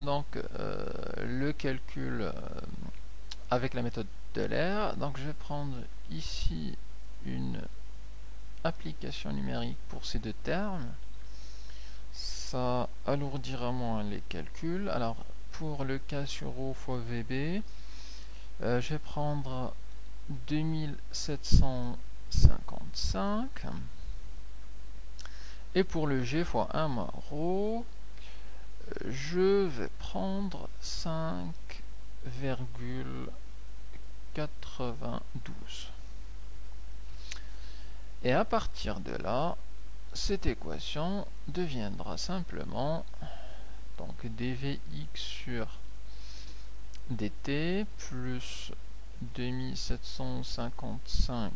donc le calcul avec la méthode d'Euler. Donc je vais prendre ici une application numérique pour ces deux termes. Ça alourdira moins les calculs. Alors pour le K sur O fois VB, je vais prendre 2755. Et pour le G fois 1 moins ρ, je vais prendre 5,92. Et à partir de là, cette équation deviendra simplement donc dvx sur dt plus 2755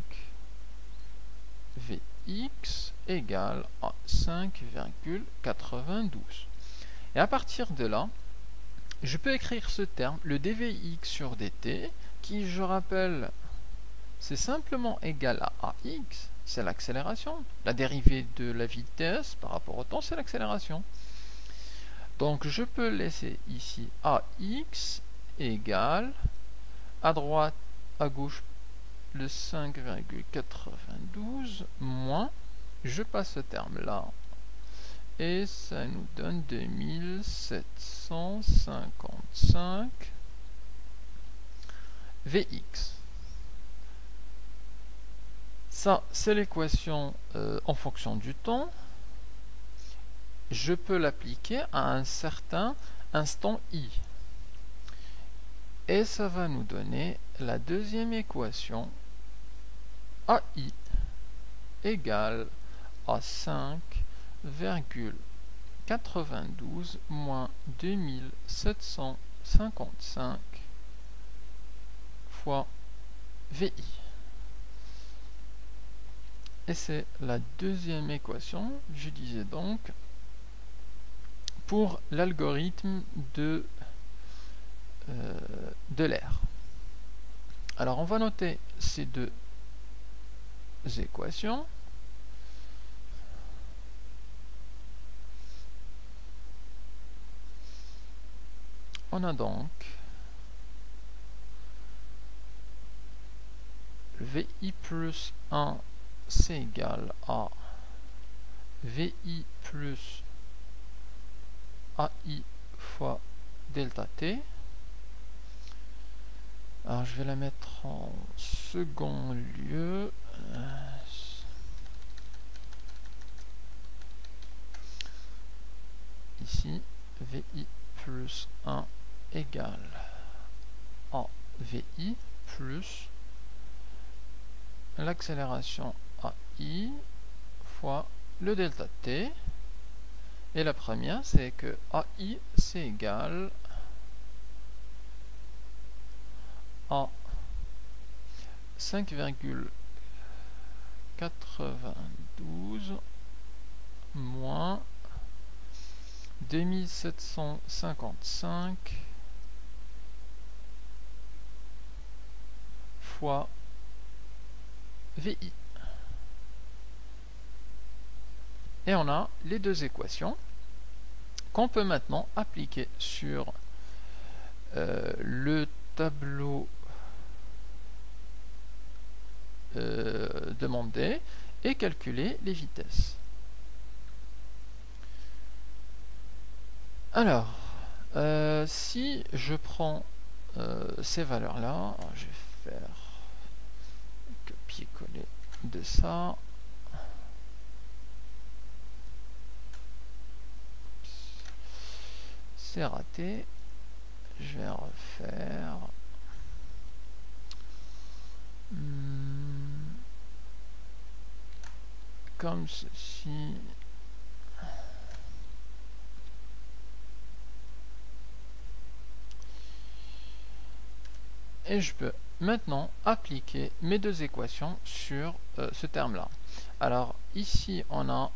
vx égale à 5,92. Et à partir de là, je peux écrire ce terme, le dvx sur dt, qui, je rappelle, c'est simplement égal à ax, c'est l'accélération. La dérivée de la vitesse par rapport au temps, c'est l'accélération. Donc je peux laisser ici ax égale, à droite, à gauche, le 5,92 moins, je passe ce terme là, et ça nous donne 2755 Vx. Ça, c'est l'équation en fonction du temps. Je peux l'appliquer à un certain instant i. Et ça va nous donner la deuxième équation, AI égale à 5,92 moins 2755 fois VI. Et c'est la deuxième équation, je disais donc, pour l'algorithme de l'air. Alors on va noter ces deux équations. On a donc VI plus 1, c'est égal à VI plus AI fois delta t. Alors je vais la mettre en second lieu. Ici, VI plus 1 égale à VI plus l'accélération AI fois le delta t. Et la première, c'est que AI, c'est égal à 5,92 moins 2755 fois VI. Et on a les deux équations qu'on peut maintenant appliquer sur le tableau demandé et calculer les vitesses. Alors, si je prends ces valeurs-là, je vais faire copier-coller de ça. C'est raté. Je vais refaire. Comme ceci. Et je peux maintenant appliquer mes deux équations sur ce terme-là. Alors ici on a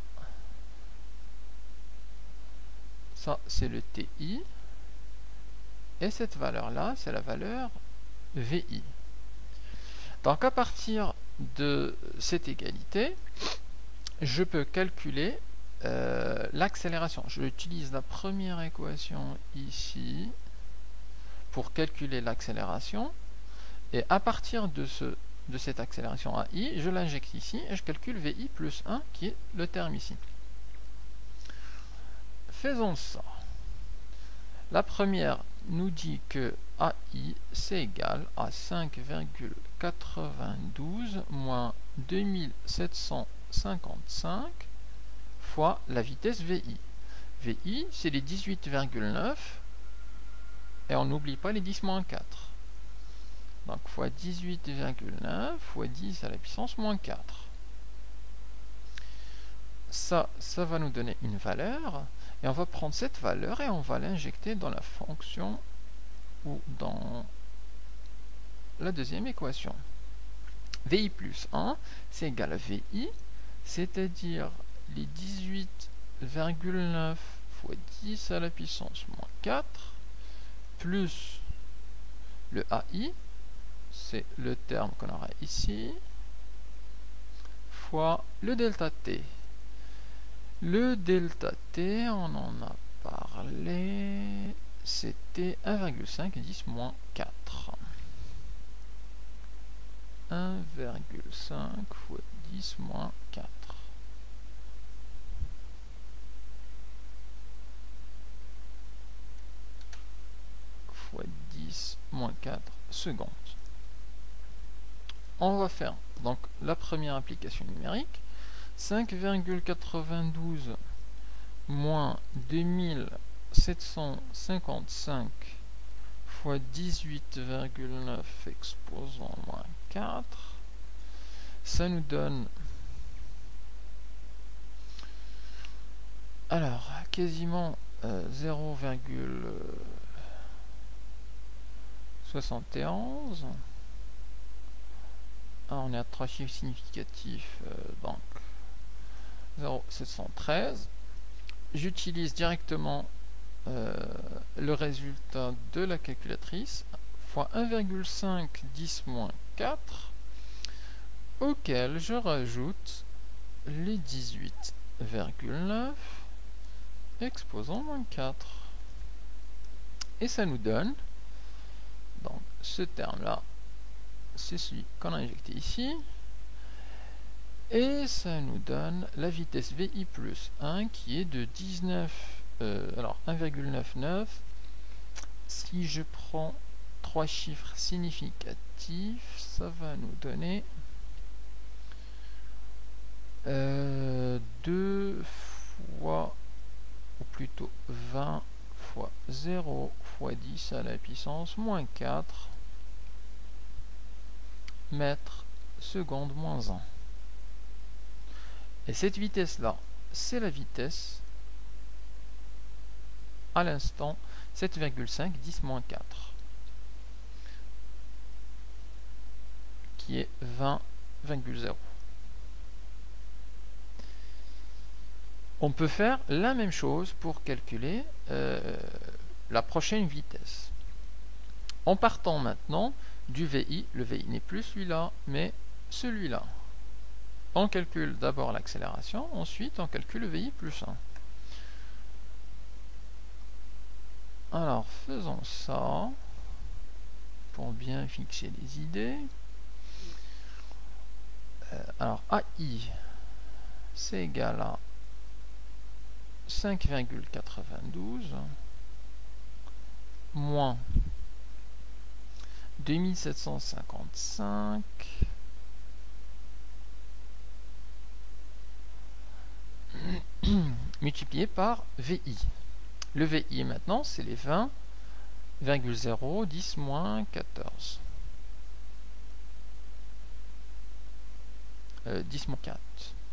ça, c'est le TI, et cette valeur-là, c'est la valeur VI. Donc à partir de cette égalité, je peux calculer l'accélération. J'utilise la première équation ici pour calculer l'accélération. Et à partir de cette accélération AI, je l'injecte ici et je calcule VI plus 1 qui est le terme ici. Faisons ça. La première nous dit que AI c'est égal à 5,92 moins 2755 fois la vitesse VI. VI c'est les 18,9 et on n'oublie pas les 10-4. Donc fois 18,9 fois 10 à la puissance moins 4. Ça va nous donner une valeur. Et on va prendre cette valeur et on va l'injecter dans la fonction ou dans la deuxième équation. VI plus 1, c'est égal à VI, c'est-à-dire les 18,9 fois 10 à la puissance moins 4, plus le AI, c'est le terme qu'on aura ici, fois le delta t. Le delta t, on en a parlé, c'était 1,5 10 moins 4. 1,5 fois 10 moins 4. Fois 10 moins 4 secondes. On va faire donc la première application numérique. 5,92 moins 2755 fois 18,9 exposant moins 4, ça nous donne alors quasiment 0,71. On est à 3 chiffres significatifs, donc 0,713. J'utilise directement le résultat de la calculatrice fois 1,5 10 moins 4 auquel je rajoute les 18,9 exposant moins 4 et ça nous donne donc ce terme là, c'est celui qu'on a injecté ici. Et ça nous donne la vitesse VI plus 1 qui est de 1,99. Si je prends 3 chiffres significatifs, ça va nous donner 2 fois, ou plutôt 20 fois 0 fois 10 à la puissance moins 4 mètres seconde moins 1. Et cette vitesse-là, c'est la vitesse à l'instant 7,5 10 moins 4, qui est 20,0. On peut faire la même chose pour calculer la prochaine vitesse. En partant maintenant du VI, le VI n'est plus celui-là, mais celui-là. On calcule d'abord l'accélération, ensuite on calcule le VI plus 1. Alors faisons ça pour bien fixer les idées. Alors AI c'est égal à 5,92 moins 2755 multiplié par VI. Le VI maintenant c'est les 20,0 10 moins 14. 10 moins 4.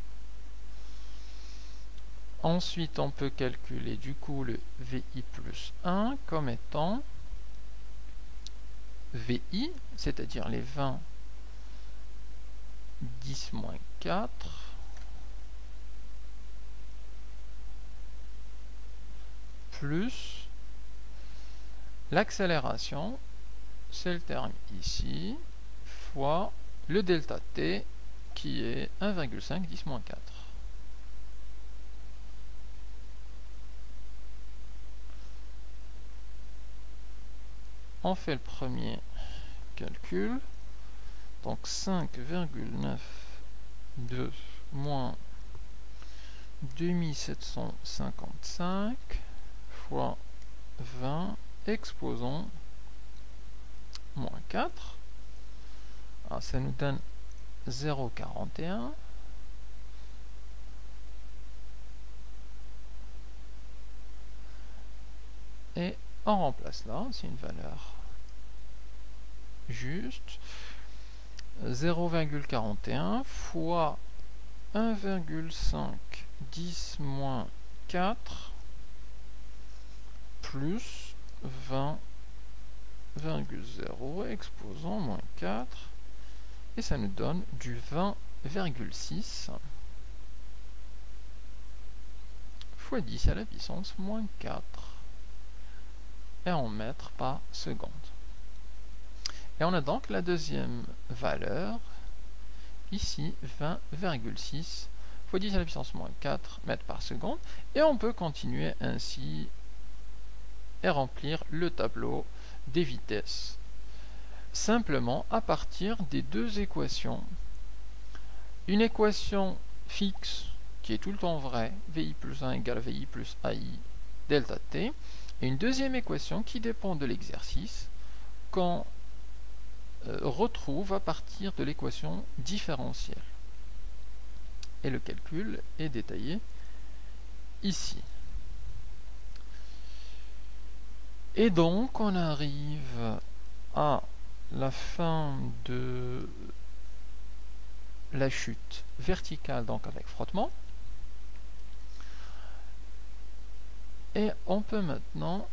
Ensuite on peut calculer du coup le VI plus 1 comme étant VI, c'est-à-dire les 20 10 moins 4 plus l'accélération, c'est le terme ici, fois le delta t qui est 1,5 10 moins 4. On fait le premier calcul. Donc 5,92 moins 2755 fois 20 exposant moins 4. Alors, ça nous donne 0,41. Et on remplace là, c'est une valeur juste. 0,41 fois 1,5 10 moins 4 plus 20,0 exposant moins 4, et ça nous donne du 20,6 fois 10 à la puissance moins 4 et en mètres par seconde. Et on a donc la deuxième valeur, ici 20,6 fois 10 à la puissance moins 4 mètres par seconde, et on peut continuer ainsi et remplir le tableau des vitesses simplement à partir des deux équations. Une équation fixe qui est tout le temps vraie, VI plus 1 égale VI plus AI delta T, et une deuxième équation qui dépend de l'exercice qu'on retrouve à partir de l'équation différentielle. Et le calcul est détaillé ici. Et donc on arrive à la fin de la chute verticale, donc avec frottement. Et on peut maintenant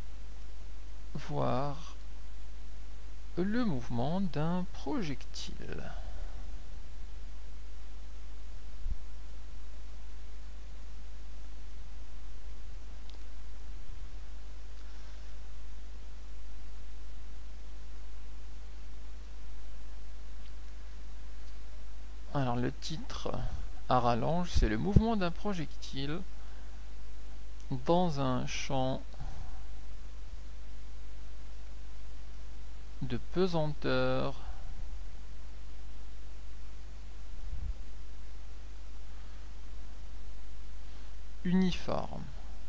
voir le mouvement d'un projectile. Alors le titre à rallonge, c'est le mouvement d'un projectile dans un champ de pesanteur uniforme.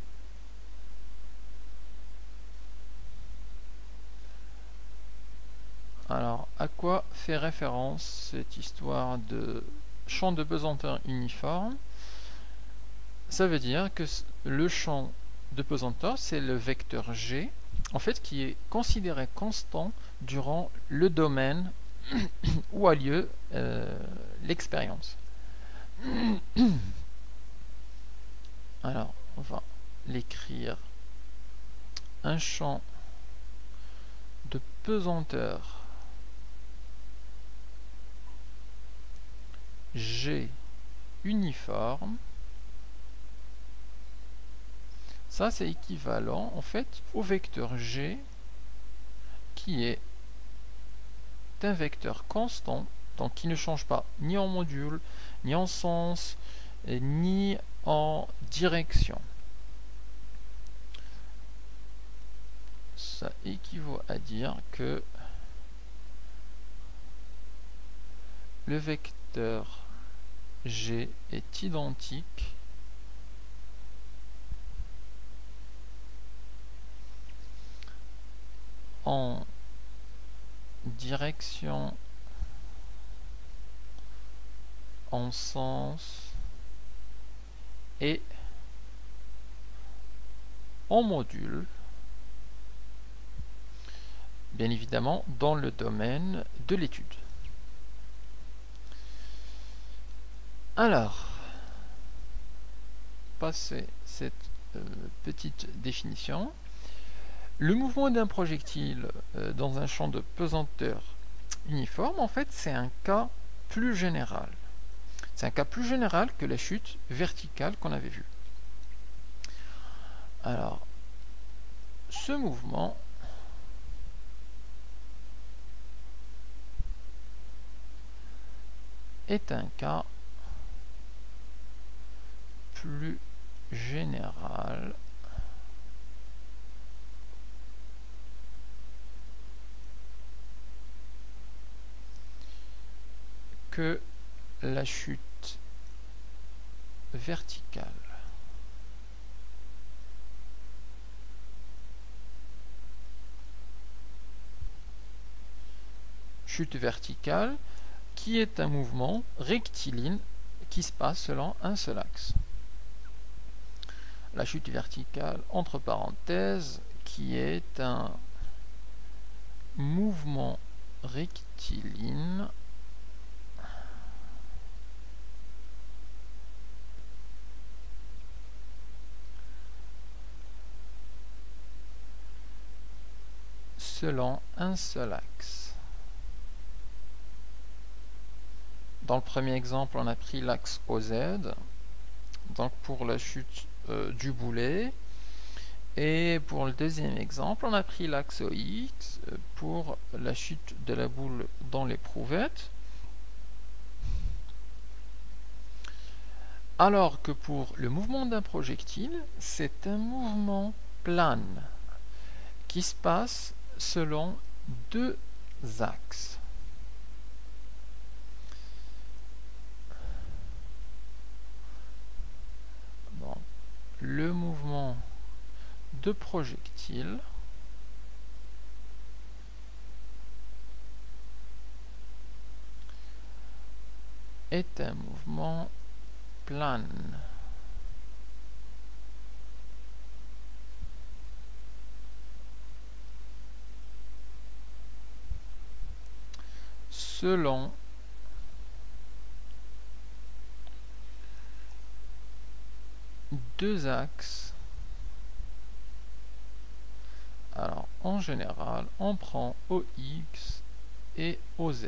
Alors, à quoi fait référence cette histoire de champ de pesanteur uniforme? Ça veut dire que le champ de pesanteur, c'est le vecteur G, en fait, qui est considéré constant durant le domaine où a lieu l'expérience. Alors, on va l'écrire. Un champ de pesanteur G uniforme, ça c'est équivalent en fait au vecteur G qui est un vecteur constant, donc qui ne change pas ni en module, ni en sens, ni en direction. Ça équivaut à dire que le vecteur G est identique en direction, en sens et en module, bien évidemment dans le domaine de l'étude. Alors, passé cette petite définition, le mouvement d'un projectile dans un champ de pesanteur uniforme, en fait, c'est un cas plus général. C'est un cas plus général que la chute verticale qu'on avait vue. Alors, ce mouvement est un cas plus général que la chute verticale. Chute verticale qui est un mouvement rectiligne qui se passe selon un seul axe. La chute verticale, entre parenthèses, qui est un mouvement rectiligne selon un seul axe. Dans le premier exemple, on a pris l'axe OZ, donc pour la chute du boulet. Et pour le deuxième exemple, on a pris l'axe OX pour la chute de la boule dans l'éprouvette. Alors que pour le mouvement d'un projectile, c'est un mouvement plane qui se passe selon deux axes. Donc, le mouvement de projectile est un mouvement plane. Selon deux axes. Alors en général, on prend OX et OZ.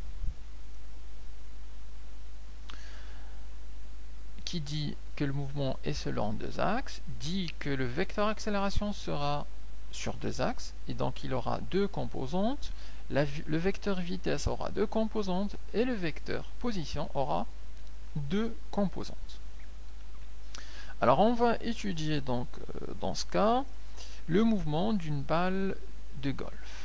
Qui dit que le mouvement est selon deux axes, dit que le vecteur accélération sera sur deux axes, et donc il aura deux composantes. Le vecteur vitesse aura deux composantes, et le vecteur position aura deux composantes. Alors on va étudier donc dans ce cas le mouvement d'une balle de golf.